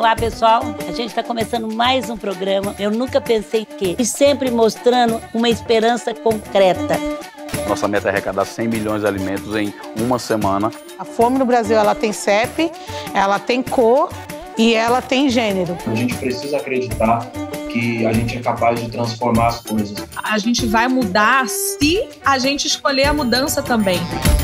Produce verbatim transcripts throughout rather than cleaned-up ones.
Olá, pessoal. A gente está começando mais um programa. Eu nunca pensei que... E sempre mostrando uma esperança concreta. Nossa meta é arrecadar cem milhões de alimentos em uma semana. A fome no Brasil, ela tem C E P, ela tem cor e ela tem gênero. A gente precisa acreditar que a gente é capaz de transformar as coisas. A gente vai mudar se a gente escolher a mudança também.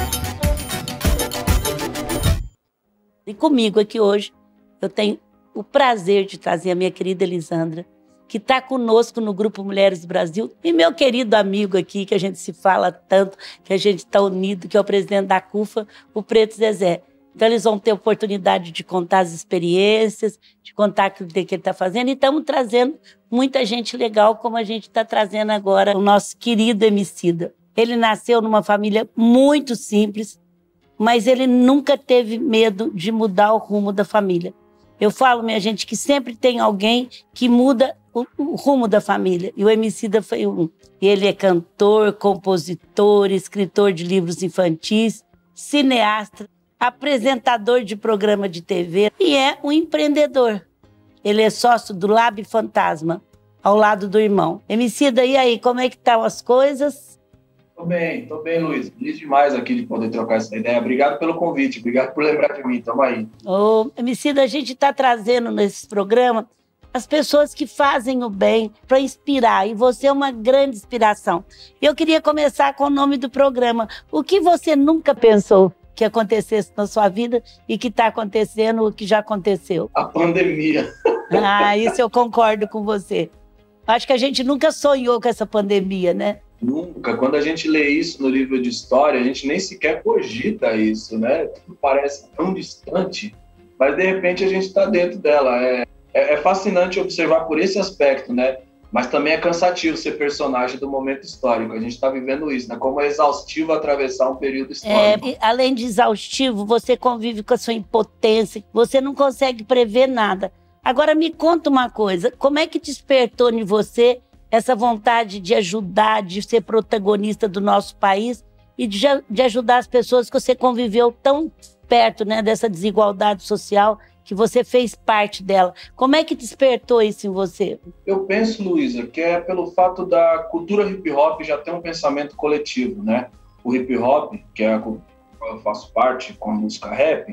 E comigo aqui hoje, eu tenho o prazer de trazer a minha querida Elisandra, que está conosco no Grupo Mulheres do Brasil, e meu querido amigo aqui, que a gente se fala tanto, que a gente está unido, que é o presidente da CUFA, o Preto Zezé. Então, eles vão ter oportunidade de contar as experiências, de contar o que ele está fazendo, e estamos trazendo muita gente legal, como a gente está trazendo agora o nosso querido Emicida. Ele nasceu numa família muito simples, mas ele nunca teve medo de mudar o rumo da família. Eu falo, minha gente, que sempre tem alguém que muda o, o rumo da família. E o Emicida foi um. Ele é cantor, compositor, escritor de livros infantis, cineasta, apresentador de programa de T V e é um empreendedor. Ele é sócio do Lab Fantasma, ao lado do irmão. Emicida, e aí, como é que estão as coisas? Tô bem, tô bem, Luiz. Feliz demais aqui de poder trocar essa ideia. Obrigado pelo convite, obrigado por lembrar de mim. Tamo aí. Ô, Emicida, a gente está trazendo nesse programa as pessoas que fazem o bem para inspirar, e você é uma grande inspiração. E eu queria começar com o nome do programa. O que você nunca pensou que acontecesse na sua vida e que está acontecendo, o que já aconteceu? A pandemia. Ah, isso eu concordo com você. Acho que a gente nunca sonhou com essa pandemia, né? Nunca. Quando a gente lê isso no livro de história, a gente nem sequer cogita isso, né? Tudo parece tão distante, mas de repente a gente está dentro dela. É, é, é fascinante observar por esse aspecto, né? Mas também é cansativo ser personagem do momento histórico. A gente está vivendo isso, né? Como é exaustivo atravessar um período histórico. É, além de exaustivo, você convive com a sua impotência, você não consegue prever nada. Agora me conta uma coisa, como é que despertou em você essa vontade de ajudar, de ser protagonista do nosso país e de, de ajudar as pessoas que você conviveu tão perto, né, dessa desigualdade social, que você fez parte dela? Como é que despertou isso em você? Eu penso, Luísa, que é pelo fato da cultura hip-hop já ter um pensamento coletivo, né? O hip-hop, que é a cultura que eu faço parte com a música rap,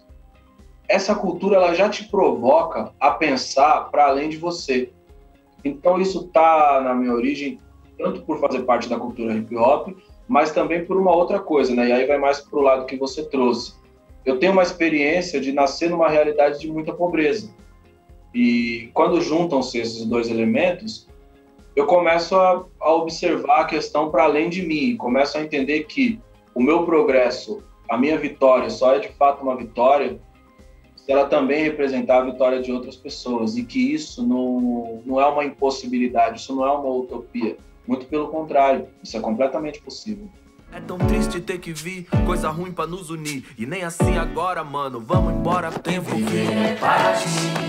essa cultura ela já te provoca a pensar para além de você. Então isso está na minha origem, tanto por fazer parte da cultura hip-hop, mas também por uma outra coisa, né? E aí vai mais para o lado que você trouxe. Eu tenho uma experiência de nascer numa realidade de muita pobreza. E quando juntam-se esses dois elementos, eu começo a, a observar a questão para além de mim, começo a entender que o meu progresso, a minha vitória, só é de fato uma vitória se ela também representar a vitória de outras pessoas, e que isso não, não é uma impossibilidade, isso não é uma utopia. Muito pelo contrário, isso é completamente possível. É tão triste ter que vir coisa ruim pra nos unir, e nem assim agora, mano, vamos embora. Tem viver é partir,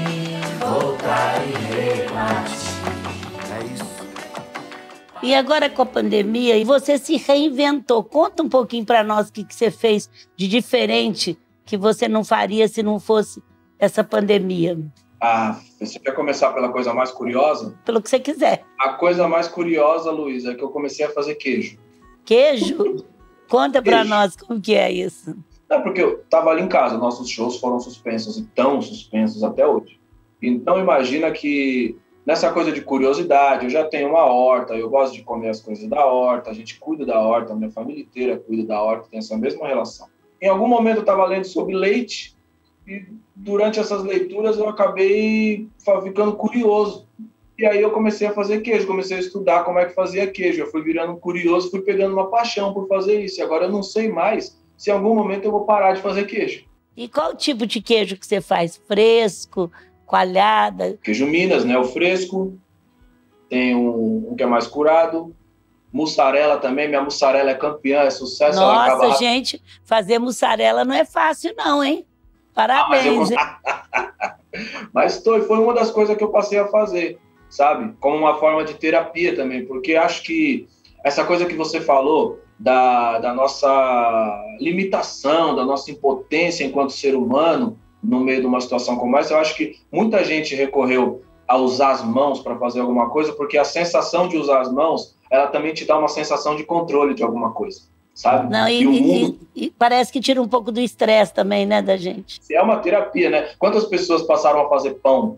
voltar e repartir. É isso. E agora com a pandemia, e você se reinventou. Conta um pouquinho pra nós o que, que você fez de diferente que você não faria se não fosse essa pandemia. Ah, você quer começar pela coisa mais curiosa? Pelo que você quiser. A coisa mais curiosa, Luísa, é que eu comecei a fazer queijo. Queijo? Conta pra Queijo. nós como que é isso. É porque eu tava ali em casa, nossos shows foram suspensos e estão suspensos até hoje. Então imagina que nessa coisa de curiosidade, eu já tenho uma horta, eu gosto de comer as coisas da horta, a gente cuida da horta, a minha família inteira cuida da horta, tem essa mesma relação. Em algum momento eu estava lendo sobre leite e durante essas leituras eu acabei ficando curioso. E aí eu comecei a fazer queijo, comecei a estudar como é que fazia queijo. Eu fui virando curioso, fui pegando uma paixão por fazer isso. E agora eu não sei mais se em algum momento eu vou parar de fazer queijo. E qual tipo de queijo que você faz? Fresco, coalhada? Queijo Minas, né? O fresco. Tem um, um que é mais curado. Mussarela também, minha mussarela é campeã, é sucesso. Nossa, ela acaba... gente, fazer mussarela não é fácil não, hein? Parabéns. Ah, mas eu... mas foi, foi uma das coisas que eu passei a fazer, sabe? Como uma forma de terapia também, porque acho que essa coisa que você falou da, da nossa limitação, da nossa impotência enquanto ser humano, no meio de uma situação como essa. Eu acho que muita gente recorreu a usar as mãos para fazer alguma coisa, porque a sensação de usar as mãos, ela também te dá uma sensação de controle de alguma coisa, sabe? Não, e, e, o e, mundo... e, e parece que tira um pouco do estresse também, né, da gente. É uma terapia, né? Quantas pessoas passaram a fazer pão?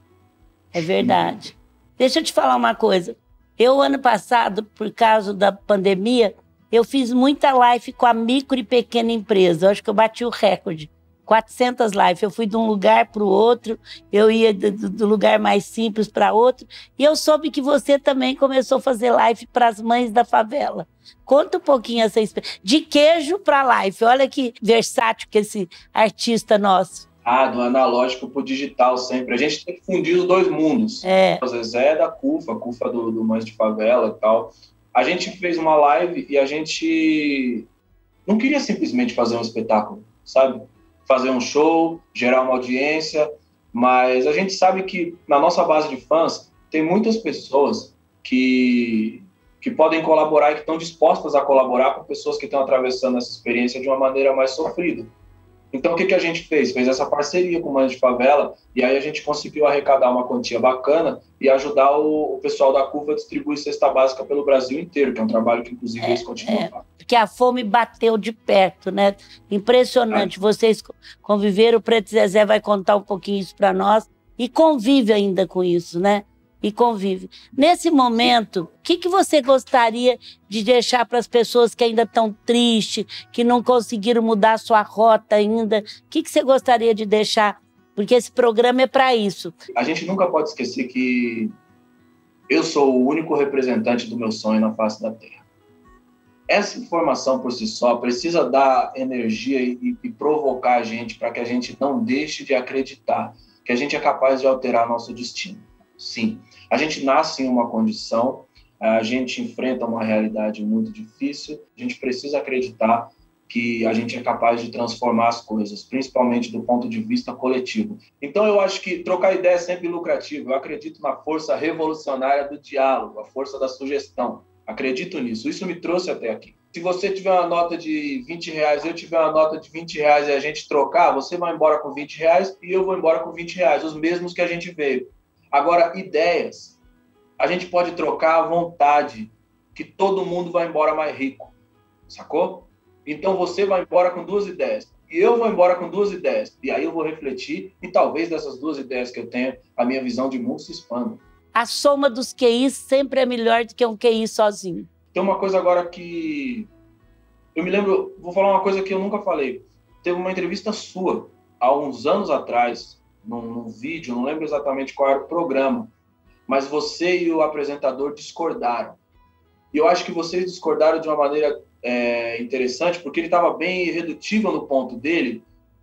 É verdade. Deixa eu te falar uma coisa. Eu, ano passado, por causa da pandemia, eu fiz muita live com a micro e pequena empresa. Eu acho que eu bati o recorde. quatrocentas lives. Eu fui de um lugar para o outro, eu ia do, do lugar mais simples para outro. E eu soube que você também começou a fazer live para as mães da favela. Conta um pouquinho essa experiência. De queijo para live. Olha que versátil que esse artista nosso. Ah, do analógico pro digital sempre. A gente tem que fundir os dois mundos. É. O Zezé é da CUFA, a CUFA do, do Mães de Favela e tal. A gente fez uma live e a gente não queria simplesmente fazer um espetáculo, sabe? Fazer um show, gerar uma audiência, mas a gente sabe que na nossa base de fãs tem muitas pessoas que, que podem colaborar e que estão dispostas a colaborar com pessoas que estão atravessando essa experiência de uma maneira mais sofrida. Então, o que, que a gente fez? Fez essa parceria com Mães de Favela e aí a gente conseguiu arrecadar uma quantia bacana e ajudar o, o pessoal da CUFA a distribuir cesta básica pelo Brasil inteiro, que é um trabalho que, inclusive, É, eles continuam é. fazendo. Porque a fome bateu de perto, né? Impressionante. É. Vocês conviveram, o Preto Zezé vai contar um pouquinho isso para nós. E convive ainda com isso, né? E convive. Nesse momento, o que, que você gostaria de deixar para as pessoas que ainda estão tristes, que não conseguiram mudar a sua rota ainda? O que, que você gostaria de deixar? Porque esse programa é para isso. A gente nunca pode esquecer que eu sou o único representante do meu sonho na face da Terra. Essa informação por si só precisa dar energia e, e provocar a gente para que a gente não deixe de acreditar que a gente é capaz de alterar nosso destino. Sim, a gente nasce em uma condição, a gente enfrenta uma realidade muito difícil, a gente precisa acreditar que a gente é capaz de transformar as coisas, principalmente do ponto de vista coletivo. Então eu acho que trocar ideia é sempre lucrativo. Eu acredito na força revolucionária do diálogo, a força da sugestão. Acredito nisso. Isso me trouxe até aqui. Se você tiver uma nota de vinte reais, eu tiver uma nota de vinte reais e a gente trocar, você vai embora com vinte reais e eu vou embora com vinte reais, os mesmos que a gente veio. Agora, ideias, a gente pode trocar à vontade, que todo mundo vai embora mais rico, sacou? Então você vai embora com duas ideias, e eu vou embora com duas ideias, e aí eu vou refletir, e talvez dessas duas ideias que eu tenho, a minha visão de mundo se expanda. A soma dos Q Is sempre é melhor do que um Q I sozinho. Tem uma coisa agora que... Eu me lembro, vou falar uma coisa que eu nunca falei. Teve uma entrevista sua, há uns anos atrás, num, num vídeo, não lembro exatamente qual era o programa, mas você e o apresentador discordaram. E eu acho que vocês discordaram de uma maneira é, interessante, porque ele estava bem irredutível no ponto dele,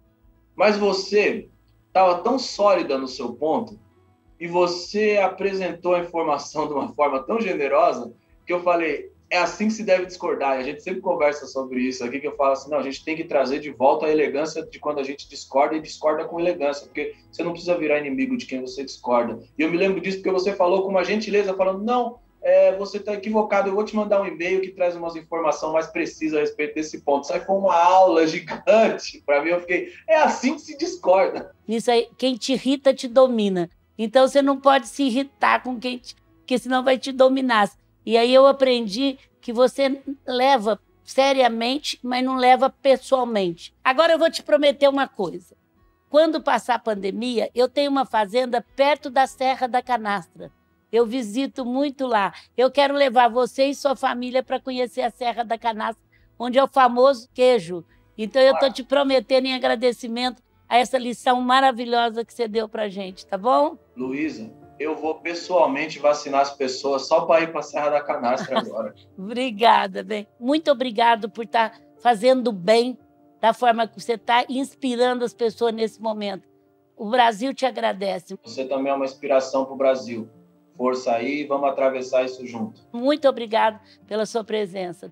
mas você estava tão sólida no seu ponto e você apresentou a informação de uma forma tão generosa que eu falei, é assim que se deve discordar. E a gente sempre conversa sobre isso aqui, que eu falo assim, não, a gente tem que trazer de volta a elegância de quando a gente discorda e discorda com elegância, porque você não precisa virar inimigo de quem você discorda. E eu me lembro disso porque você falou com uma gentileza, falando, não, é, você está equivocado, eu vou te mandar um e-mail que traz umas informações mais precisas a respeito desse ponto. Isso aí foi uma aula gigante para mim, eu fiquei, é assim que se discorda. Isso aí, quem te irrita te domina. Então você não pode se irritar com quem te... porque senão vai te dominar. E aí eu aprendi que você leva seriamente, mas não leva pessoalmente. Agora eu vou te prometer uma coisa. Quando passar a pandemia, eu tenho uma fazenda perto da Serra da Canastra. Eu visito muito lá. Eu quero levar você e sua família para conhecer a Serra da Canastra, onde é o famoso queijo. Então eu estou te prometendo em agradecimento a essa lição maravilhosa que você deu para a gente, tá bom? Luísa, eu vou pessoalmente vacinar as pessoas só para ir para a Serra da Canastra agora. Obrigada, bem. Muito obrigado por estar tá fazendo bem da forma que você está, inspirando as pessoas nesse momento. O Brasil te agradece. Você também é uma inspiração para o Brasil. Força aí, vamos atravessar isso junto. Muito obrigado pela sua presença.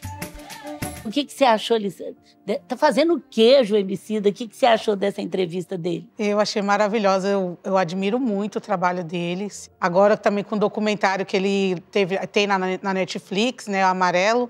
O que, que você achou, Lisa? Tá fazendo queijo, Emicida. O que, que você achou dessa entrevista dele? Eu achei maravilhosa. Eu, eu admiro muito o trabalho deles. Agora também com o documentário que ele teve, tem na, na Netflix, né, o Amarelo.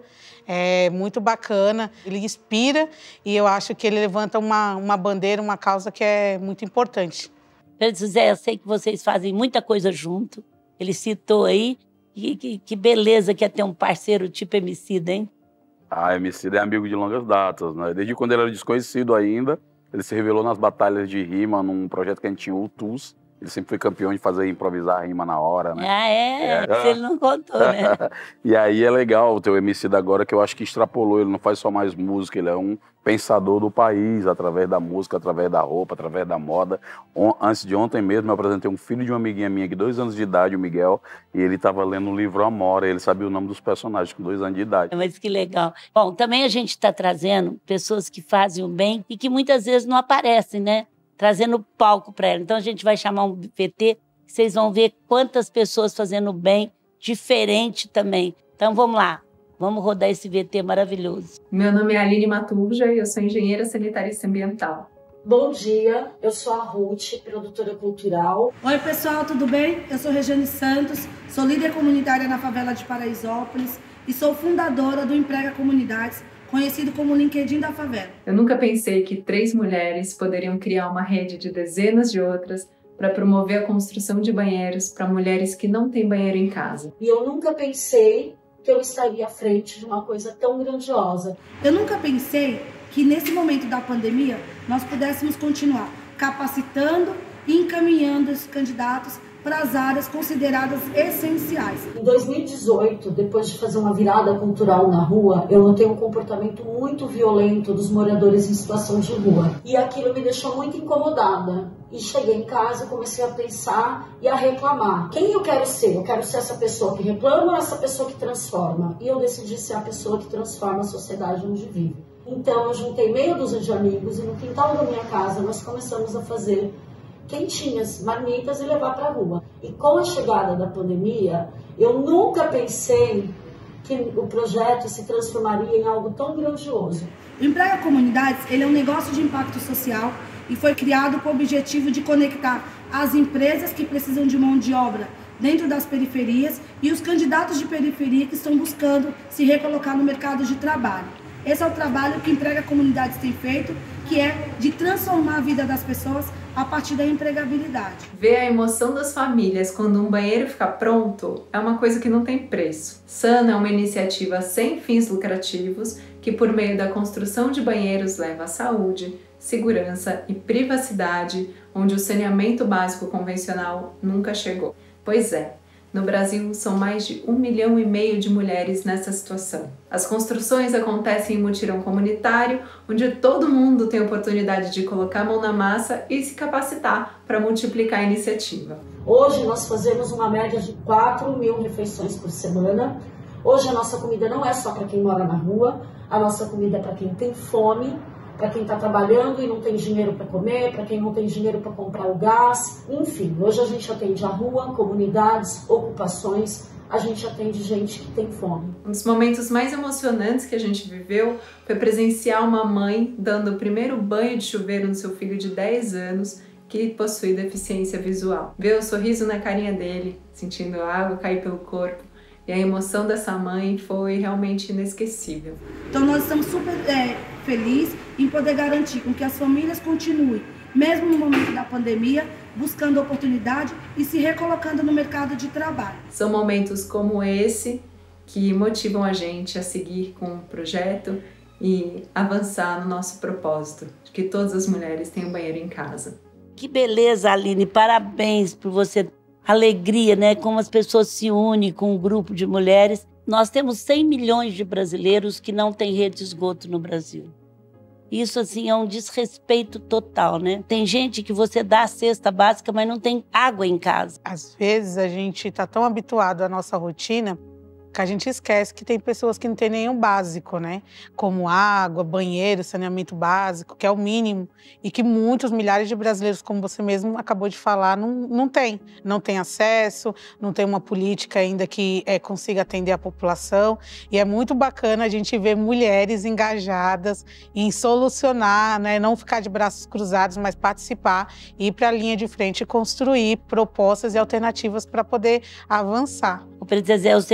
é muito bacana, ele inspira e eu acho que ele levanta uma, uma bandeira, uma causa que é muito importante. Pedro José, eu sei que vocês fazem muita coisa junto, ele citou aí, que, que, que beleza que é ter um parceiro tipo Emicida, hein? Ah, Emicida é amigo de longas datas, né? Desde quando ele era desconhecido ainda, ele se revelou nas batalhas de rima, num projeto que a gente tinha, o T U S. Ele sempre foi campeão de fazer improvisar rima na hora, né? Ah, é? é. Se ele não contou, né? E aí é legal ter o Emicida agora, que eu acho que extrapolou. Ele não faz só mais música, ele é um pensador do país, através da música, através da roupa, através da moda. On, antes de ontem mesmo, eu apresentei um filho de uma amiguinha minha, de dois anos de idade, o Miguel, e ele estava lendo o livro Amora, ele sabia o nome dos personagens com dois anos de idade. Mas que legal. Bom, também a gente está trazendo pessoas que fazem o bem e que muitas vezes não aparecem, né? Trazendo palco para ela. Então a gente vai chamar um V T, vocês vão ver quantas pessoas fazendo bem, diferente também. Então vamos lá, vamos rodar esse V T maravilhoso. Meu nome é Aline Maturja e eu sou engenheira sanitarista ambiental. Bom dia, eu sou a Ruth, produtora cultural. Oi pessoal, tudo bem? Eu sou Regiane Santos, sou líder comunitária na favela de Paraisópolis e sou fundadora do Emprega Comunidades, conhecido como LinkedIn da favela. Eu nunca pensei que três mulheres poderiam criar uma rede de dezenas de outras para promover a construção de banheiros para mulheres que não têm banheiro em casa. E eu nunca pensei que eu estaria à frente de uma coisa tão grandiosa. Eu nunca pensei que nesse momento da pandemia nós pudéssemos continuar capacitando e encaminhando os candidatos para as áreas consideradas essenciais. Em dois mil e dezoito, depois de fazer uma virada cultural na rua, eu notei um comportamento muito violento dos moradores em situação de rua. E aquilo me deixou muito incomodada. E cheguei em casa e comecei a pensar e a reclamar. Quem eu quero ser? Eu quero ser essa pessoa que reclama ou essa pessoa que transforma? E eu decidi ser a pessoa que transforma a sociedade onde vive. Então eu juntei meia dúzia de amigos e no quintal da minha casa nós começamos a fazer quentinhas, marmitas e levar para a rua. E com a chegada da pandemia, eu nunca pensei que o projeto se transformaria em algo tão grandioso. O Emprega Comunidades, ele é um negócio de impacto social e foi criado com o objetivo de conectar as empresas que precisam de mão de obra dentro das periferias e os candidatos de periferia que estão buscando se recolocar no mercado de trabalho. Esse é o trabalho que Emprega Comunidades tem feito, que é de transformar a vida das pessoas a partir da empregabilidade. Ver a emoção das famílias quando um banheiro fica pronto é uma coisa que não tem preço. Sana é uma iniciativa sem fins lucrativos que, por meio da construção de banheiros, leva à saúde, segurança e privacidade, onde o saneamento básico convencional nunca chegou. Pois é, no Brasil são mais de um milhão e meio de mulheres nessa situação. As construções acontecem em mutirão comunitário, onde todo mundo tem oportunidade de colocar a mão na massa e se capacitar para multiplicar a iniciativa. Hoje nós fazemos uma média de quatro mil refeições por semana. Hoje a nossa comida não é só para quem mora na rua, a nossa comida é para quem tem fome, para quem está trabalhando e não tem dinheiro para comer, para quem não tem dinheiro para comprar o gás. Enfim, hoje a gente atende a rua, comunidades, ocupações, a gente atende gente que tem fome. Um dos momentos mais emocionantes que a gente viveu foi presenciar uma mãe dando o primeiro banho de chuveiro no seu filho de dez anos que possui deficiência visual. Ver o sorriso na carinha dele, sentindo a água cair pelo corpo, e a emoção dessa mãe foi realmente inesquecível. Então nós estamos super é, felizes em poder garantir com que as famílias continuem, mesmo no momento da pandemia, buscando oportunidade e se recolocando no mercado de trabalho. São momentos como esse que motivam a gente a seguir com o projeto e avançar no nosso propósito, de que todas as mulheres tenham banheiro em casa. Que beleza, Aline, parabéns por você. Alegria, né? Como as pessoas se unem com um grupo de mulheres. Nós temos cem milhões de brasileiros que não têm rede de esgoto no Brasil. Isso, assim, é um desrespeito total, né? Tem gente que você dá a cesta básica, mas não tem água em casa. Às vezes a gente está tão habituado à nossa rotina que a gente esquece que tem pessoas que não têm nenhum básico, né? Como água, banheiro, saneamento básico, que é o mínimo, e que muitos, milhares de brasileiros, como você mesmo acabou de falar, não, não tem. Não tem acesso, não tem uma política ainda que é, consiga atender a população. E é muito bacana a gente ver mulheres engajadas em solucionar, né? Não ficar de braços cruzados, mas participar, ir para a linha de frente e construir propostas e alternativas para poder avançar. O Pedro Zezé, eu sei que você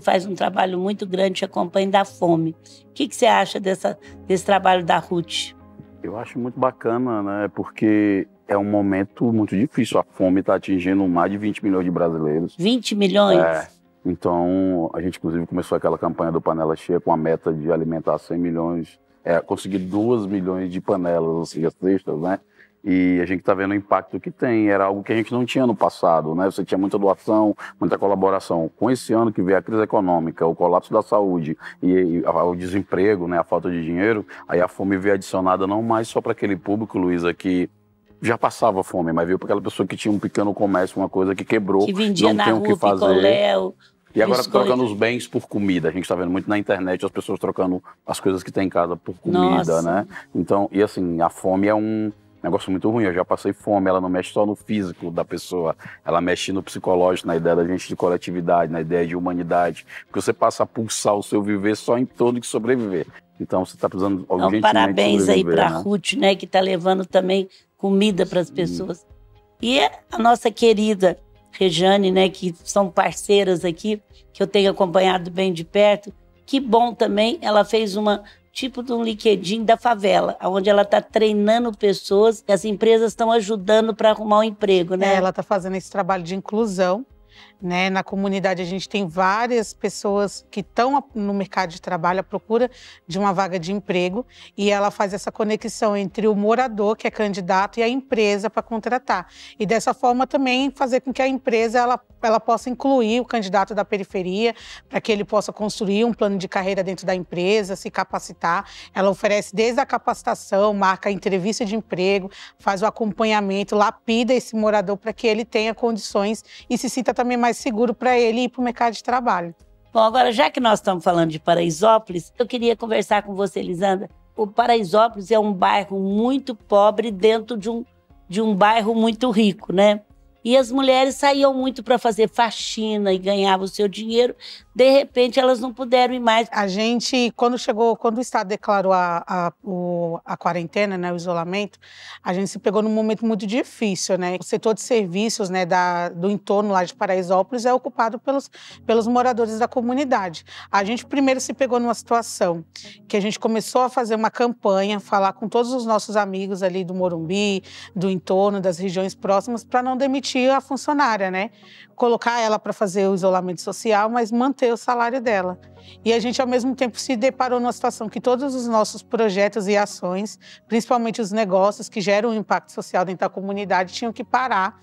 faz um trabalho muito grande, te acompanha da fome. O que, que você acha dessa, desse trabalho da Ruth? Eu acho muito bacana, né? Porque é um momento muito difícil. A fome está atingindo mais de vinte milhões de brasileiros. vinte milhões? É. Então, a gente inclusive começou aquela campanha do Panela Cheia com a meta de alimentar cem milhões, é, conseguir duas milhões de panelas, ou seja, cestas, né? E a gente está vendo o impacto que tem. Era algo que a gente não tinha no passado, né? Você tinha muita doação, muita colaboração. Com esse ano que veio a crise econômica, o colapso da saúde e, e o desemprego, né? A falta de dinheiro, aí a fome veio adicionada não mais só para aquele público, Luísa, que já passava fome, mas veio para aquela pessoa que tinha um pequeno comércio, uma coisa que quebrou, que vendia não na tem rua, o que fazer. picolé, E agora biscoito. trocando os bens por comida. A gente está vendo muito na internet as pessoas trocando as coisas que tem em casa por comida, Nossa. né? Então, e assim, a fome é um negócio muito ruim. Eu já passei fome, ela não mexe só no físico da pessoa, ela mexe no psicológico, na ideia da gente de coletividade, na ideia de humanidade. Porque você passa a pulsar o seu viver só em torno de sobreviver. Então, você está precisando urgentemente Então, parabéns aí para a né? Ruth, né, que está levando também comida para as pessoas. E a nossa querida Rejane, né, que são parceiras aqui, que eu tenho acompanhado bem de perto. Que bom também, ela fez uma tipo de um LinkedIn da favela, onde ela está treinando pessoas, e as empresas estão ajudando para arrumar um emprego, né? É, ela está fazendo esse trabalho de inclusão. Né? Na comunidade a gente tem várias pessoas que estão no mercado de trabalho à procura de uma vaga de emprego e ela faz essa conexão entre o morador, que é candidato, e a empresa para contratar. E dessa forma também fazer com que a empresa ela, ela possa incluir o candidato da periferia para que ele possa construir um plano de carreira dentro da empresa, se capacitar. Ela oferece desde a capacitação, marca a entrevista de emprego, faz o acompanhamento, lapida esse morador para que ele tenha condições e se sinta também mais seguro para ele ir para o mercado de trabalho. Bom, agora, já que nós estamos falando de Paraisópolis, eu queria conversar com você, Elisandra. O Paraisópolis é um bairro muito pobre dentro de um, de um bairro muito rico, né? E as mulheres saíam muito para fazer faxina e ganhavam o seu dinheiro. De repente, elas não puderam ir mais. A gente, quando chegou, quando o Estado declarou a, a, o, a quarentena, né, o isolamento, a gente se pegou num momento muito difícil, né? O setor de serviços, né, da, do entorno lá de Paraisópolis é ocupado pelos, pelos moradores da comunidade. A gente primeiro se pegou numa situação que a gente começou a fazer uma campanha, falar com todos os nossos amigos ali do Morumbi, do entorno, das regiões próximas, para não demitir a funcionária, né? Colocar ela para fazer o isolamento social, mas manter o salário dela. E a gente, ao mesmo tempo, se deparou numa situação que todos os nossos projetos e ações, principalmente os negócios que geram um impacto social dentro da comunidade, tinham que parar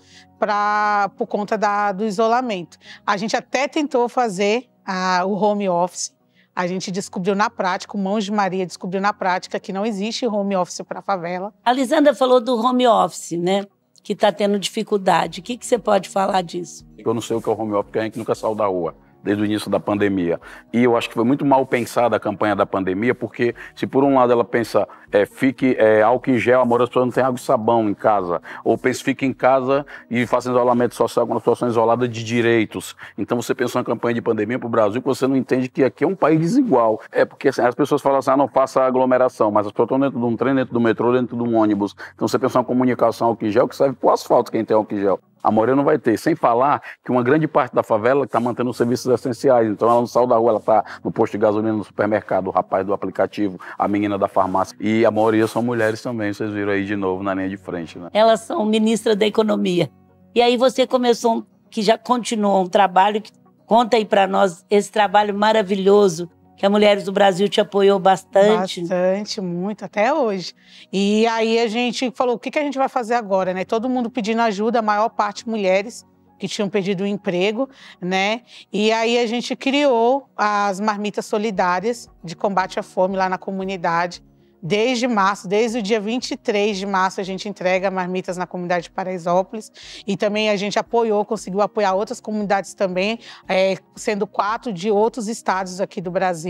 pra, por conta da, do isolamento. A gente até tentou fazer a, o home office. A gente descobriu na prática, o Mãos de Maria descobriu na prática que não existe home office para a favela. A Lisandra falou do home office, né? Que está tendo dificuldade. O que, que você pode falar disso? Eu não sei o que é o home office, porque a gente nunca saiu da rua, desde o início da pandemia. E eu acho que foi muito mal pensada a campanha da pandemia, porque se por um lado ela pensa, é, fique é, álcool em gel, amor, as pessoas não têm água e sabão em casa, ou pensa, fique em casa e faça isolamento social com uma situação isolada de direitos. Então você pensa uma campanha de pandemia para o Brasil que você não entende que aqui é um país desigual. É porque assim, as pessoas falam assim, ah, não faça aglomeração, mas as pessoas estão dentro de um trem, dentro do metrô, dentro de um ônibus. Então você pensa uma comunicação álcool em gel que serve para o asfalto, quem tem álcool em gel. A Moreira não vai ter, sem falar que uma grande parte da favela está mantendo os serviços essenciais. Então ela não saiu da rua, ela está no posto de gasolina, no supermercado, o rapaz do aplicativo, a menina da farmácia. E a maioria são mulheres também, vocês viram aí de novo na linha de frente, né? Elas são ministra da Economia. E aí você começou, que já continuou um trabalho, que conta aí para nós esse trabalho maravilhoso, que a Mulheres do Brasil te apoiou bastante. Bastante, muito, até hoje. E aí a gente falou, o que, que a gente vai fazer agora, né? Todo mundo pedindo ajuda, a maior parte mulheres que tinham perdido o emprego, né? E aí a gente criou as marmitas solidárias de combate à fome lá na comunidade. Desde março, desde o dia vinte e três de março, a gente entrega marmitas na comunidade de Paraisópolis. E também a gente apoiou, conseguiu apoiar outras comunidades também, é, sendo quatro de outros estados aqui do Brasil.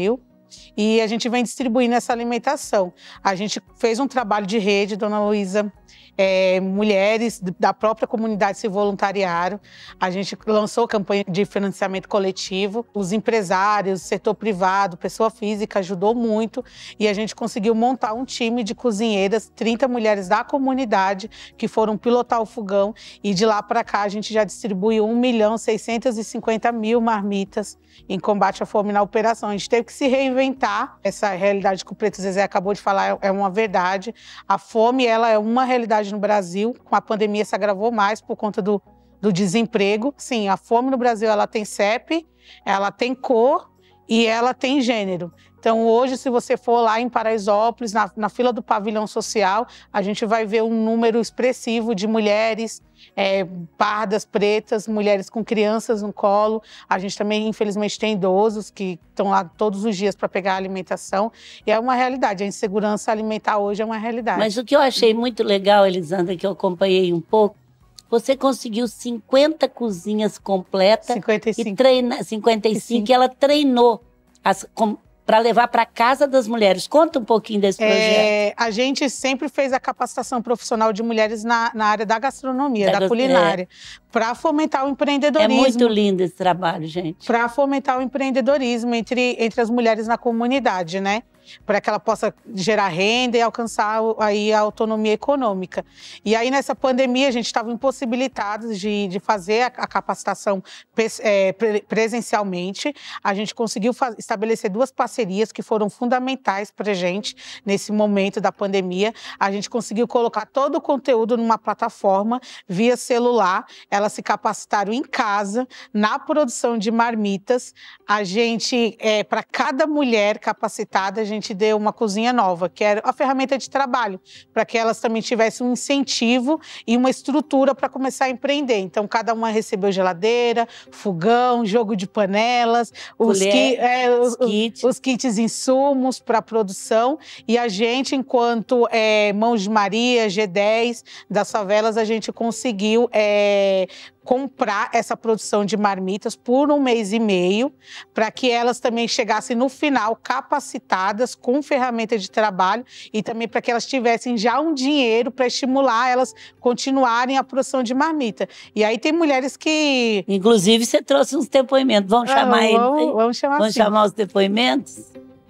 e a gente vem distribuindo essa alimentação. A gente fez um trabalho de rede, dona Luísa, é, mulheres da própria comunidade se voluntariaram. A gente lançou campanha de financiamento coletivo, os empresários, setor privado, pessoa física ajudou muito e a gente conseguiu montar um time de cozinheiras, trinta mulheres da comunidade que foram pilotar o fogão e de lá para cá a gente já distribuiu um milhão seiscentos e cinquenta mil marmitas em combate à fome na operação. A gente teve que se reinventar. Essa realidade que o Preto Zezé acabou de falar é uma verdade. A fome, ela é uma realidade no Brasil. Com a pandemia se agravou mais por conta do, do desemprego. Sim, a fome no Brasil, ela tem C E P, ela tem cor e ela tem gênero. Então, hoje, se você for lá em Paraisópolis, na, na fila do pavilhão social, a gente vai ver um número expressivo de mulheres é, pardas, pretas, mulheres com crianças no colo. A gente também, infelizmente, tem idosos que estão lá todos os dias para pegar a alimentação. E é uma realidade, a insegurança alimentar hoje é uma realidade. Mas o que eu achei muito legal, Elisandra, que eu acompanhei um pouco, você conseguiu cinquenta cozinhas completas. cinquenta e cinco. E treina, cinquenta e cinco, e ela treinou as... Com, para levar para a casa das mulheres. Conta um pouquinho desse projeto. É, a gente sempre fez a capacitação profissional de mulheres na, na área da gastronomia, da, da culinária, é. para fomentar o empreendedorismo. É muito lindo esse trabalho, gente. Para fomentar o empreendedorismo entre, entre as mulheres na comunidade, né? Para que ela possa gerar renda e alcançar aí a autonomia econômica. E aí, nessa pandemia, a gente estava impossibilitados de, de fazer a, a capacitação é, presencialmente. A gente conseguiu faz, estabelecer duas parcerias que foram fundamentais para a gente nesse momento da pandemia. A gente conseguiu colocar todo o conteúdo numa plataforma via celular. Elas se capacitaram em casa, na produção de marmitas. A gente, é, para cada mulher capacitada, a gente deu uma cozinha nova, que era a ferramenta de trabalho, para que elas também tivessem um incentivo e uma estrutura para começar a empreender. Então, cada uma recebeu geladeira, fogão, jogo de panelas, os, Colher, ki, é, os, kits. os kits insumos para a produção. E a gente, enquanto é, Mãos de Maria, G dez, das favelas, a gente conseguiu é, comprar essa produção de marmitas por um mês e meio, para que elas também chegassem no final capacitadas com ferramenta de trabalho e também para que elas tivessem já um dinheiro para estimular elas continuarem a produção de marmita. E aí tem mulheres que... Inclusive, você trouxe uns depoimentos. Vamos ah, chamar eles? Vamos, vamos chamar Vamos assim. chamar os depoimentos?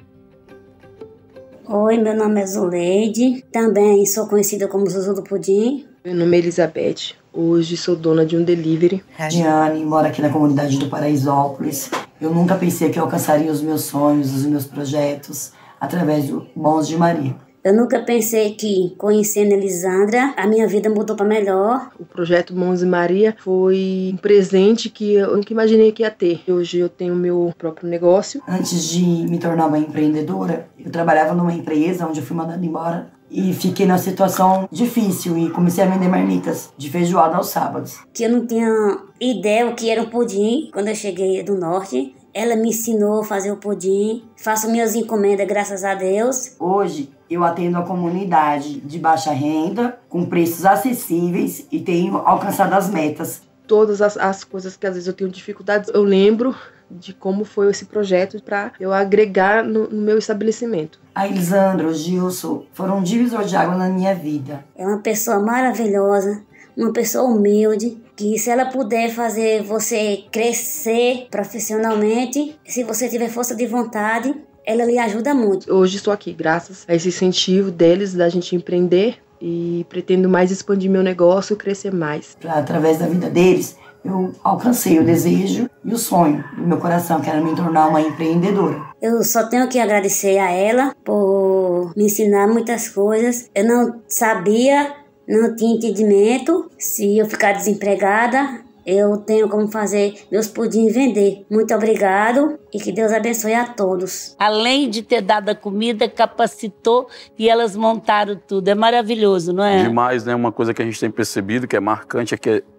Oi, meu nome é Zuleide, também sou conhecida como Zuzu do Pudim. Meu nome é Elizabeth, hoje sou dona de um delivery. Diane, moro aqui na comunidade do Paraisópolis. Eu nunca pensei que eu alcançaria os meus sonhos, os meus projetos, através do Mãos de Maria. Eu nunca pensei que, conhecendo a Elisandra, a minha vida mudou para melhor. O projeto Mãos de Maria foi um presente que eu nunca imaginei que ia ter. Hoje eu tenho meu próprio negócio. Antes de me tornar uma empreendedora, eu trabalhava numa empresa onde eu fui mandada embora e fiquei numa situação difícil e comecei a vender marmitas de feijoada aos sábados. Que eu não tinha ideia o que era um pudim quando eu cheguei do norte. Ela me ensinou a fazer o pudim, faço minhas encomendas, graças a Deus. Hoje, eu atendo a comunidade de baixa renda, com preços acessíveis e tenho alcançado as metas. Todas as, as coisas que às vezes eu tenho dificuldades, eu lembro de como foi esse projeto para eu agregar no, no meu estabelecimento. A Elisandra, o Gilson, foram um divisor de água na minha vida. É uma pessoa maravilhosa, uma pessoa humilde, que se ela puder fazer você crescer profissionalmente, se você tiver força de vontade, ela lhe ajuda muito. Hoje estou aqui graças a esse incentivo deles, da gente empreender, e pretendo mais expandir meu negócio e crescer mais. Através da vida deles, eu alcancei o desejo e o sonho do meu coração, que era me tornar uma empreendedora. Eu só tenho que agradecer a ela por me ensinar muitas coisas. Eu não sabia, não tinha entendimento. Se eu ficar desempregada, eu tenho como fazer meus pudim vender. Muito obrigado e que Deus abençoe a todos. Além de ter dado a comida, capacitou e elas montaram tudo. É maravilhoso, não é? Demais, né? Uma coisa que a gente tem percebido que é marcante é que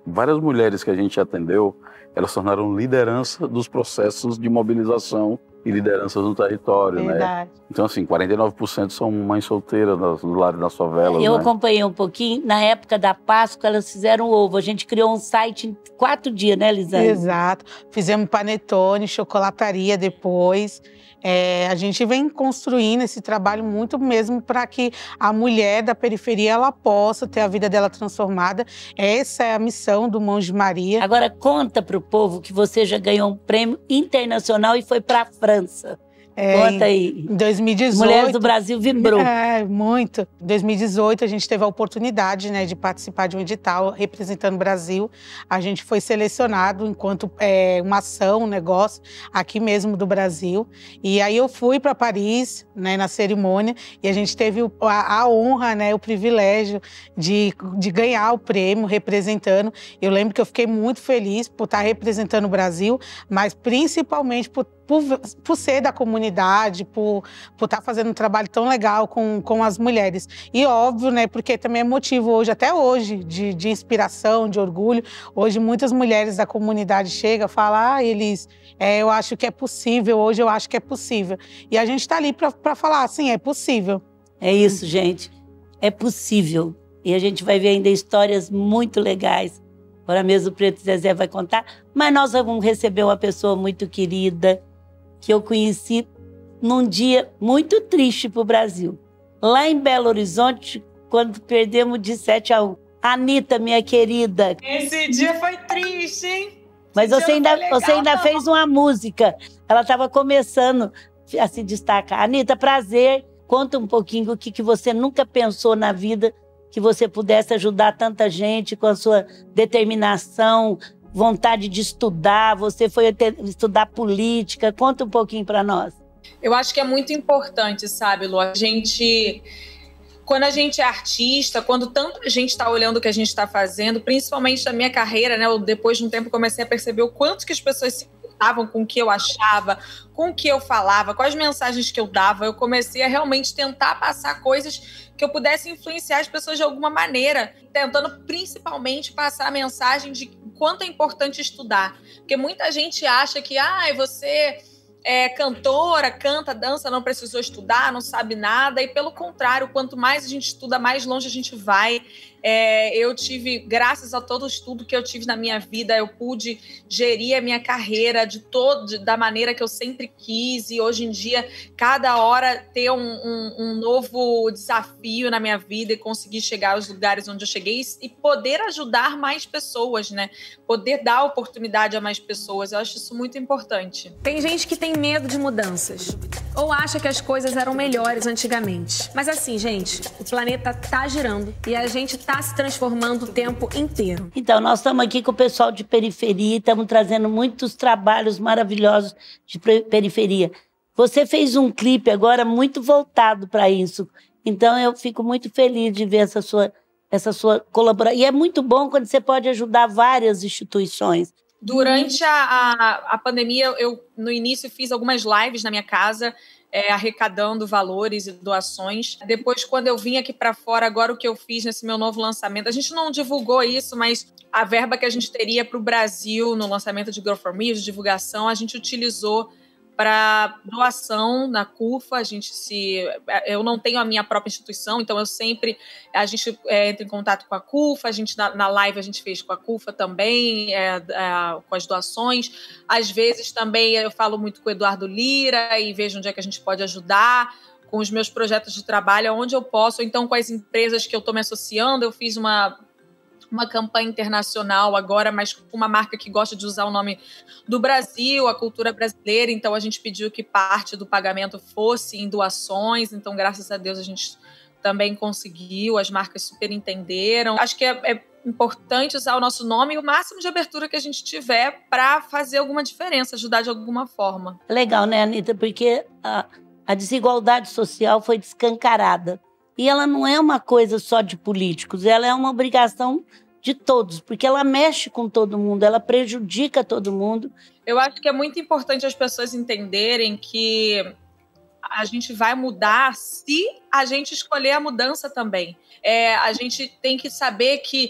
várias mulheres que a gente atendeu, elas tornaram liderança dos processos de mobilização e lideranças no território, Verdade. né? Então, assim, quarenta e nove por cento são mães solteiras nos lares das favelas, Eu né? acompanhei um pouquinho. Na época da Páscoa, elas fizeram ovo. A gente criou um site em quatro dias, né, Lisandra? Exato. Fizemos panetone, chocolataria depois. É, a gente vem construindo esse trabalho muito mesmo para que a mulher da periferia ela possa ter a vida dela transformada. Essa é a missão do Mãos de Maria. Agora conta para o povo que você já ganhou um prêmio internacional e foi para a França. É, Conta aí. Em dois mil e dezoito. Mulheres do Brasil vibrou. É, muito. Em dois mil e dezoito, a gente teve a oportunidade, né, de participar de um edital representando o Brasil. A gente foi selecionado enquanto é, uma ação, um negócio aqui mesmo do Brasil. E aí eu fui para Paris, né, na cerimônia, e a gente teve o, a, a honra, né, o privilégio de, de ganhar o prêmio representando. Eu lembro que eu fiquei muito feliz por estar representando o Brasil, mas principalmente por Por, por ser da comunidade, por por estar fazendo um trabalho tão legal com, com as mulheres. E óbvio, né, porque também é motivo hoje, até hoje, de, de inspiração, de orgulho. Hoje muitas mulheres da comunidade chegam e falam, ah, eles, é, eu acho que é possível, hoje eu acho que é possível. E a gente está ali para falar, sim, é possível. É isso, gente. É possível. E a gente vai ver ainda histórias muito legais. Agora mesmo o Preto Zezé vai contar. Mas nós vamos receber uma pessoa muito querida, que eu conheci num dia muito triste para o Brasil. Lá em Belo Horizonte, quando perdemos de sete a um. Anitta, minha querida. Esse dia foi triste, hein? Mas Esse você dia ainda, não foi legal, você ainda não. fez uma música. Ela estava começando a se destacar. Anitta, prazer. Conta um pouquinho o que, que você nunca pensou na vida que você pudesse ajudar tanta gente com a sua determinação, vontade de estudar. Você foi estudar política. Conta um pouquinho para nós. Eu acho que é muito importante, sabe, Lu? A gente, quando a gente é artista, quando tanta gente está olhando o que a gente está fazendo, principalmente na minha carreira, né? Eu, depois de um tempo, comecei a perceber o quanto que as pessoas se importavam com o que eu achava, com o que eu falava, com as mensagens que eu dava. Eu comecei a realmente tentar passar coisas que eu pudesse influenciar as pessoas de alguma maneira, tentando principalmente passar a mensagem de quanto é importante estudar. Porque muita gente acha que, ah, você é cantora, canta, dança, não precisou estudar, não sabe nada. E pelo contrário, quanto mais a gente estuda, mais longe a gente vai. É, eu tive, graças a todo o estudo que eu tive na minha vida, eu pude gerir a minha carreira de todo, de, da maneira que eu sempre quis. E hoje em dia, cada hora ter um, um, um novo desafio na minha vida e conseguir chegar aos lugares onde eu cheguei e poder ajudar mais pessoas, né? Poder dar oportunidade a mais pessoas. Eu acho isso muito importante. Tem gente que tem medo de mudanças ou acha que as coisas eram melhores antigamente. Mas assim, gente, o planeta tá girando e a gente tá se transformando o tempo inteiro. Então, nós estamos aqui com o pessoal de periferia e estamos trazendo muitos trabalhos maravilhosos de periferia. Você fez um clipe agora muito voltado para isso. Então, eu fico muito feliz de ver essa sua, essa sua colaboração. E é muito bom quando você pode ajudar várias instituições. Durante a, a, a pandemia, eu, no início, fiz algumas lives na minha casa, É, arrecadando valores e doações. Depois, quando eu vim aqui para fora, agora o que eu fiz nesse meu novo lançamento, a gente não divulgou isso, mas a verba que a gente teria para o Brasil no lançamento de Girl for Me, de divulgação, a gente utilizou para doação na CUFA. A gente se, eu não tenho a minha própria instituição, então eu sempre, a gente é, entra em contato com a CUFA, a gente na, na live a gente fez com a CUFA também, é, é, com as doações. Às vezes também eu falo muito com o Eduardo Lira e vejo onde é que a gente pode ajudar com os meus projetos de trabalho, onde eu posso, ou então com as empresas que eu estou me associando. Eu fiz uma uma campanha internacional agora, mas com uma marca que gosta de usar o nome do Brasil, a cultura brasileira. Então, a gente pediu que parte do pagamento fosse em doações. Então, graças a Deus, a gente também conseguiu. As marcas super entenderam. Acho que é, é importante usar o nosso nome e o máximo de abertura que a gente tiver para fazer alguma diferença, ajudar de alguma forma. Legal, né, Anitta? Porque a, a desigualdade social foi descancarada. E ela não é uma coisa só de políticos, ela é uma obrigação de todos, porque ela mexe com todo mundo, ela prejudica todo mundo. Eu acho que é muito importante as pessoas entenderem que a gente vai mudar se a gente escolher a mudança também. É, a gente tem que saber que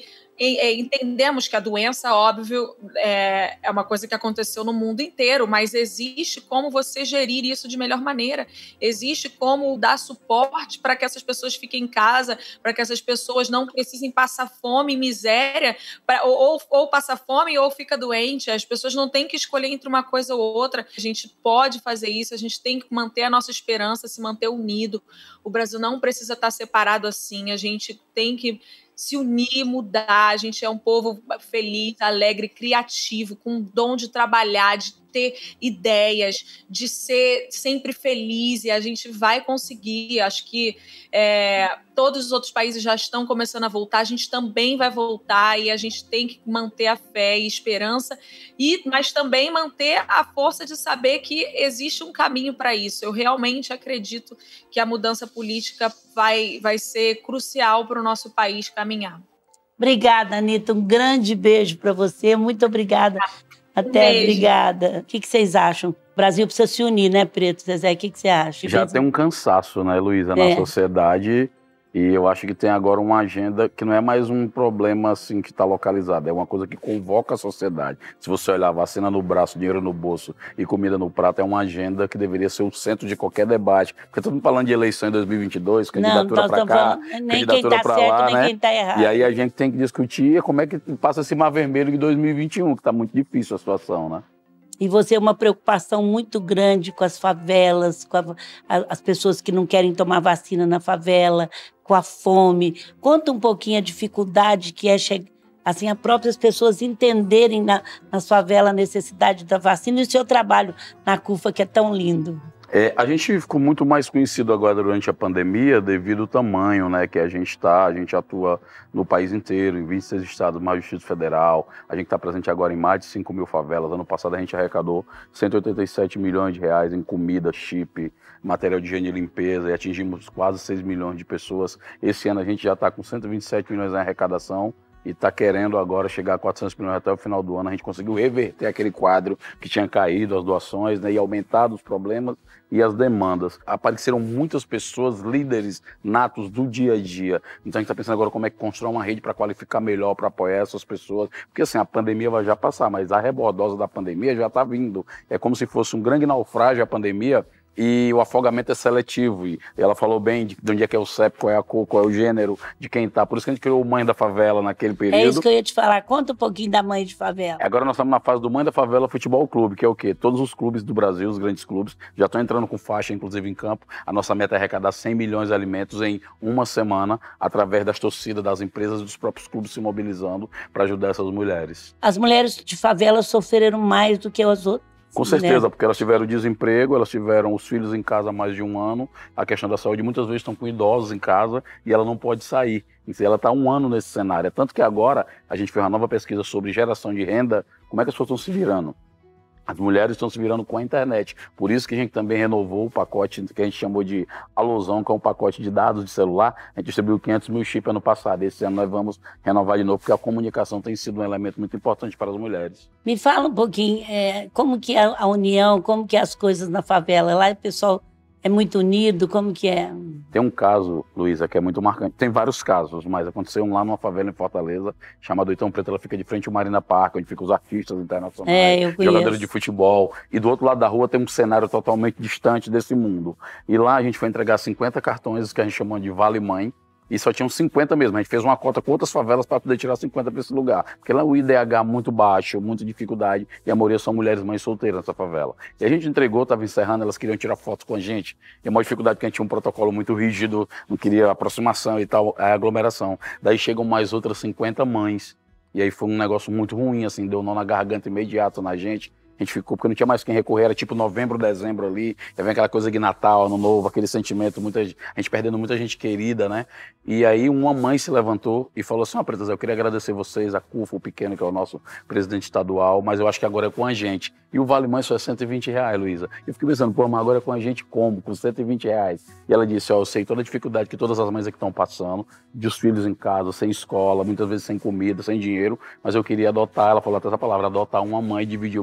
entendemos que a doença, óbvio, é, é uma coisa que aconteceu no mundo inteiro, mas existe como você gerir isso de melhor maneira. Existe como dar suporte para que essas pessoas fiquem em casa, para que essas pessoas não precisem passar fome e miséria, pra, ou, ou passar fome ou fica doente. As pessoas não têm que escolher entre uma coisa ou outra. A gente pode fazer isso, a gente tem que manter a nossa esperança, se manter unido. O Brasil não precisa estar separado assim, a gente tem que se unir, mudar. A gente é um povo feliz, alegre, criativo, com um dom de trabalhar, de ter ideias, de ser sempre feliz, e a gente vai conseguir. Acho que é, todos os outros países já estão começando a voltar, a gente também vai voltar, e a gente tem que manter a fé e esperança, e, mas também manter a força de saber que existe um caminho para isso. Eu realmente acredito que a mudança política vai, vai ser crucial para o nosso país caminhar. Obrigada, Anitta. Um grande beijo para você. Muito obrigada. Até, beijo. Obrigada. O que, que vocês acham? O Brasil precisa se unir, né, Preto? Zezé, o que, que você acha? Já tem um cansaço, né, Luísa, na É. sociedade. E eu acho que tem agora uma agenda que não é mais um problema assim que está localizado, é uma coisa que convoca a sociedade. Se você olhar vacina no braço, dinheiro no bolso e comida no prato, é uma agenda que deveria ser o centro de qualquer debate. Porque estamos falando de eleição em dois mil e vinte e dois, candidatura para cá, falando, nem candidatura quem tá para certo, lá, nem né? quem tá errado. E aí a gente tem que discutir como é que passa esse mar vermelho de dois mil e vinte e um, que está muito difícil a situação, né? E você é uma preocupação muito grande com as favelas, com a, a, as pessoas que não querem tomar vacina na favela, com a fome. Conta um pouquinho a dificuldade que é chegar, assim, as próprias pessoas entenderem na, nas favelas a necessidade da vacina e o seu trabalho na CUFA, que é tão lindo. É, a gente ficou muito mais conhecido agora durante a pandemia devido ao tamanho, né, que a gente está. A gente atua no país inteiro, em vinte e seis estados, mais Distrito Federal. A gente está presente agora em mais de cinco mil favelas. Ano passado a gente arrecadou cento e oitenta e sete milhões de reais em comida, chip, material de higiene e limpeza, e atingimos quase seis milhões de pessoas. Esse ano a gente já está com cento e vinte e sete milhões em arrecadação. E está querendo agora chegar a quatrocentos milhões até o final do ano. A gente conseguiu reverter aquele quadro que tinha caído, as doações, né, e aumentado os problemas e as demandas. Apareceram muitas pessoas, líderes natos do dia a dia. Então a gente está pensando agora como é que constrói uma rede para qualificar melhor, para apoiar essas pessoas. Porque assim, a pandemia vai já passar, mas a rebordosa da pandemia já está vindo. É como se fosse um grande naufrágio a pandemia, e o afogamento é seletivo. E ela falou bem de, de onde é que é o C E P, qual é a cor, qual é o gênero, de quem tá. Por isso que a gente criou o Mãe da Favela naquele período. É isso que eu ia te falar. Conta um pouquinho da Mãe de Favela. Agora nós estamos na fase do Mãe da Favela Futebol Clube, que é o quê? Todos os clubes do Brasil, os grandes clubes, já estão entrando com faixa, inclusive em campo. A nossa meta é arrecadar cem milhões de alimentos em uma semana, através das torcidas, das empresas e dos próprios clubes se mobilizando para ajudar essas mulheres. As mulheres de favela sofreram mais do que as outras. Com certeza, porque elas tiveram desemprego, elas tiveram os filhos em casa há mais de um ano, a questão da saúde, muitas vezes estão com idosos em casa e ela não pode sair. Então, ela está um ano nesse cenário. Tanto que agora a gente fez uma nova pesquisa sobre geração de renda, como é que as pessoas estão se virando. As mulheres estão se virando com a internet. Por isso que a gente também renovou o pacote que a gente chamou de alusão, que é um pacote de dados de celular. A gente distribuiu quinhentos mil chips ano passado. Esse ano nós vamos renovar de novo, porque a comunicação tem sido um elemento muito importante para as mulheres. Me fala um pouquinho, é, como que é a união, como que é as coisas na favela? Lá o pessoal é muito unido, como que é? Tem um caso, Luísa, que é muito marcante. Tem vários casos, mas aconteceu um lá numa favela em Fortaleza, chamada Oitão Preto. Ela fica de frente ao Marina Park, onde ficam os artistas internacionais, é, eu conheço. Jogadores de futebol. E do outro lado da rua tem um cenário totalmente distante desse mundo. E lá a gente foi entregar cinquenta cartões, que a gente chamou de Vale Mãe, e só tinham cinquenta mesmo. A gente fez uma cota com outras favelas para poder tirar cinquenta para esse lugar. Porque lá o I D H muito baixo, muita dificuldade, e a maioria são mulheres mães solteiras nessa favela. E a gente entregou, estava encerrando, elas queriam tirar fotos com a gente. E a maior dificuldade é que a gente tinha um protocolo muito rígido, não queria aproximação e tal, a aglomeração. Daí chegam mais outras cinquenta mães. E aí foi um negócio muito ruim, assim, deu nó na garganta imediato na gente. A gente ficou, porque não tinha mais quem recorrer, era tipo novembro, dezembro ali, aí vem aquela coisa de Natal, Ano Novo, aquele sentimento, muita, a gente perdendo muita gente querida, né? E aí uma mãe se levantou e falou assim, ó, Preta Zé, eu queria agradecer vocês, a CUFA, o Pequeno, que é o nosso presidente estadual, mas eu acho que agora é com a gente. E o Vale Mãe só é cento e vinte reais, Luísa. Eu fiquei pensando, pô, mas agora é com a gente como? Com cento e vinte reais. E ela disse, ó, eu sei toda a dificuldade que todas as mães aqui estão passando, de os filhos em casa, sem escola, muitas vezes sem comida, sem dinheiro, mas eu queria adotar, ela falou até essa palavra, adotar uma mãe, dividir o meu cartão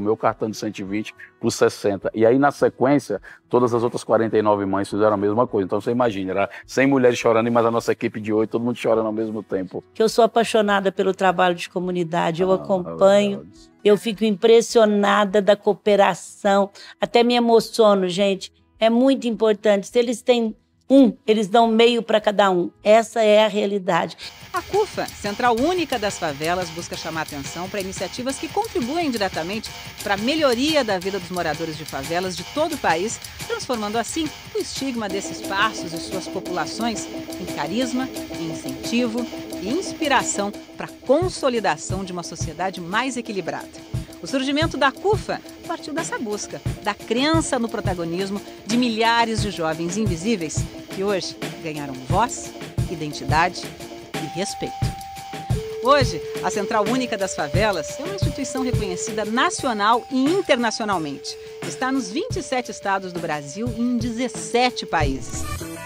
aumentando de cento e vinte por sessenta. E aí, na sequência, todas as outras quarenta e nove mães fizeram a mesma coisa. Então, você imagina, era cem mulheres chorando, mas a nossa equipe de oito, todo mundo chorando ao mesmo tempo. Que eu sou apaixonada pelo trabalho de comunidade, eu ah, acompanho, eu fico impressionada da cooperação, até me emociono, gente. É muito importante. Se eles têm um, eles dão meio para cada um. Essa é a realidade. A CUFA, Central Única das Favelas, busca chamar atenção para iniciativas que contribuem diretamente para a melhoria da vida dos moradores de favelas de todo o país, transformando assim o estigma desses espaços e suas populações em carisma, em incentivo e inspiração para a consolidação de uma sociedade mais equilibrada. O surgimento da CUFA partiu dessa busca, da crença no protagonismo de milhares de jovens invisíveis que hoje ganharam voz, identidade e respeito. Hoje, a Central Única das Favelas é uma instituição reconhecida nacional e internacionalmente. Está nos vinte e sete estados do Brasil e em dezessete países.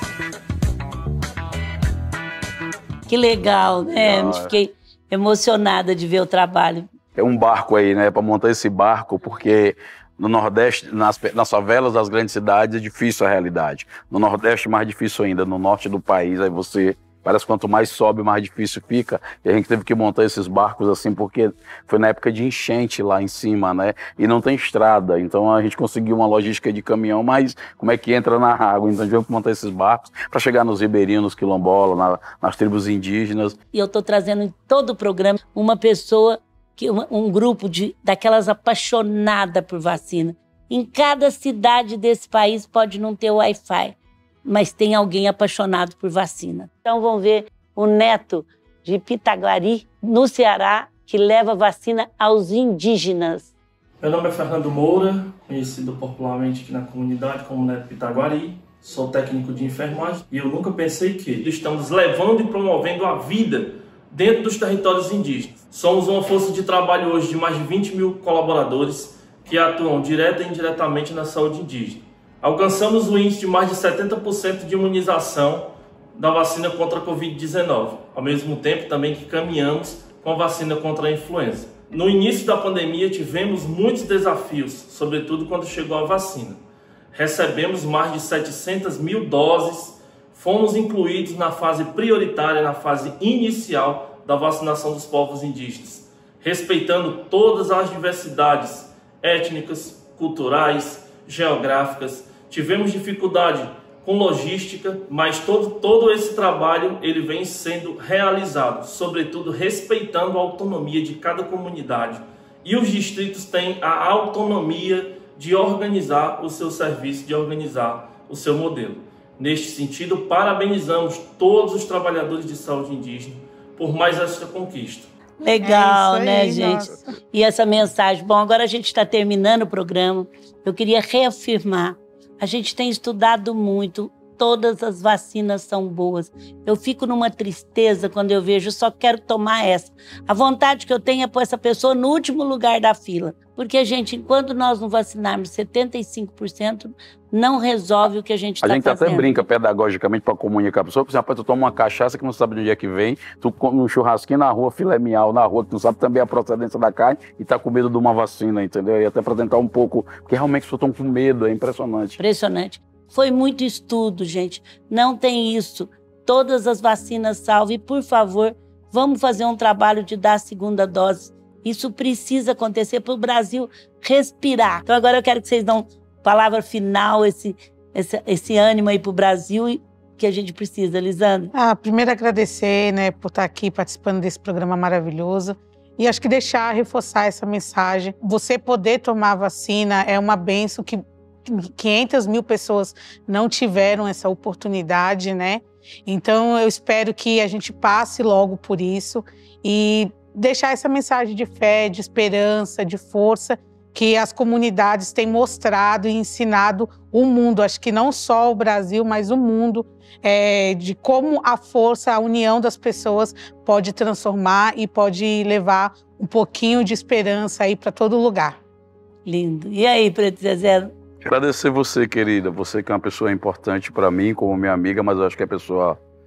Que legal, né? Ah, fiquei emocionada de ver o trabalho. É um barco aí, né? Para montar esse barco, porque no Nordeste, nas, nas favelas das grandes cidades, é difícil a realidade. No Nordeste, mais difícil ainda. No norte do país, aí você... Parece que quanto mais sobe, mais difícil fica. E a gente teve que montar esses barcos assim, porque foi na época de enchente lá em cima, né? E não tem estrada. Então a gente conseguiu uma logística de caminhão, mas como é que entra na água? Então a gente teve que montar esses barcos para chegar nos ribeirinhos, nos quilombolas, na, nas tribos indígenas. E eu estou trazendo em todo o programa uma pessoa, que, um grupo de, daquelas apaixonadas por vacina. Em cada cidade desse país pode não ter Wi-Fi, mas tem alguém apaixonado por vacina. Então vamos ver o neto de Pitaguari, no Ceará, que leva vacina aos indígenas. Meu nome é Fernando Moura, conhecido popularmente aqui na comunidade como Neto Pitaguari. Sou técnico de enfermagem e eu nunca pensei que estamos levando e promovendo a vida dentro dos territórios indígenas. Somos uma força de trabalho hoje de mais de vinte mil colaboradores que atuam direta e indiretamente na saúde indígena. Alcançamos o índice de mais de setenta por cento de imunização da vacina contra a covid dezenove, ao mesmo tempo também que caminhamos com a vacina contra a influenza. No início da pandemia tivemos muitos desafios, sobretudo quando chegou a vacina. Recebemos mais de setecentas mil doses, fomos incluídos na fase prioritária, na fase inicial da vacinação dos povos indígenas, respeitando todas as diversidades étnicas, culturais, geográficas. Tivemos dificuldade com logística, mas todo, todo esse trabalho ele vem sendo realizado, sobretudo respeitando a autonomia de cada comunidade. E os distritos têm a autonomia de organizar o seu serviço, de organizar o seu modelo. Neste sentido, parabenizamos todos os trabalhadores de saúde indígena por mais essa conquista. Legal, é aí, né, gente? Nossa. E essa mensagem. Bom, agora a gente está terminando o programa. Eu queria reafirmar. A gente tem estudado muito, todas as vacinas são boas. Eu fico numa tristeza quando eu vejo, eu só quero tomar essa. A vontade que eu tenho é pôr essa pessoa no último lugar da fila. Porque, gente, enquanto nós não vacinarmos setenta e cinco por cento, não resolve o que a gente está fazendo. A gente até brinca pedagogicamente para comunicar a pessoa. Por exemplo, tu toma uma cachaça que não sabe de onde é que vem, tu come um churrasquinho na rua, filé mignon na rua, que não sabe também a procedência da carne e tá com medo de uma vacina, entendeu? E até para tentar um pouco, porque realmente as pessoas estão com medo, é impressionante. Impressionante. Foi muito estudo, gente. Não tem isso. Todas as vacinas salvam. E, por favor, vamos fazer um trabalho de dar a segunda dose. Isso precisa acontecer para o Brasil respirar. Então, agora eu quero que vocês dão palavra final, esse, esse, esse ânimo aí para o Brasil que a gente precisa. Lisandra? Ah, primeiro agradecer, né, por estar aqui participando desse programa maravilhoso. E acho que deixar, reforçar essa mensagem. Você poder tomar a vacina é uma bênção que quinhentas mil pessoas não tiveram essa oportunidade, né? Então, eu espero que a gente passe logo por isso e deixar essa mensagem de fé, de esperança, de força que as comunidades têm mostrado e ensinado o mundo, acho que não só o Brasil, mas o mundo, é, de como a força, a união das pessoas pode transformar e pode levar um pouquinho de esperança aí para todo lugar. Lindo. E aí, Preto Zezé? Agradecer você, querida. Você que é uma pessoa importante para mim, como minha amiga, mas eu acho que é a pessoa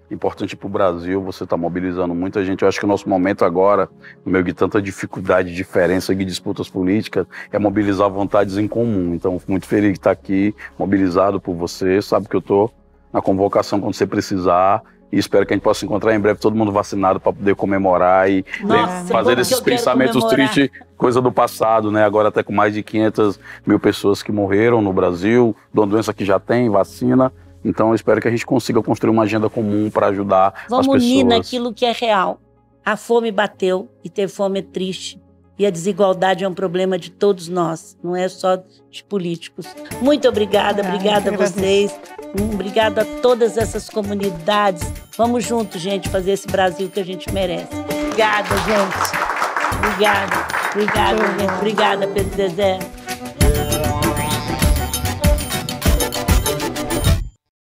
importante para o Brasil, você está mobilizando muita gente. Eu acho que o nosso momento agora, no meio de tanta dificuldade, diferença e disputas políticas, é mobilizar vontades em comum. Então, muito feliz de estar aqui, mobilizado por você. Sabe que eu estou na convocação quando você precisar. E espero que a gente possa encontrar em breve todo mundo vacinado para poder comemorar e Nossa, fazer esses pensamentos tristes, coisa do passado, né? Agora até com mais de quinhentas mil pessoas que morreram no Brasil, de uma doença que já tem vacina. Então eu espero que a gente consiga construir uma agenda comum para ajudar Vamos as pessoas. unir naquilo que é real. A fome bateu e ter fome é triste. E a desigualdade é um problema de todos nós, não é só de políticos. Muito obrigada, Ai, obrigada a vocês, hum, obrigada a todas essas comunidades. Vamos juntos, gente, fazer esse Brasil que a gente merece. Obrigada, gente. Obrigada, obrigada, gente. Obrigada, Pedro Zezé.